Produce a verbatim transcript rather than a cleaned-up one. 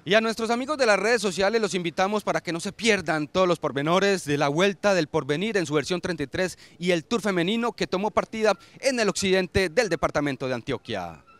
Y a nuestros amigos de las redes sociales los invitamos para que no se pierdan todos los pormenores de la Vuelta del Porvenir en su versión treinta y tres y el Tour femenino que tomó partida en el occidente del departamento de Antioquia.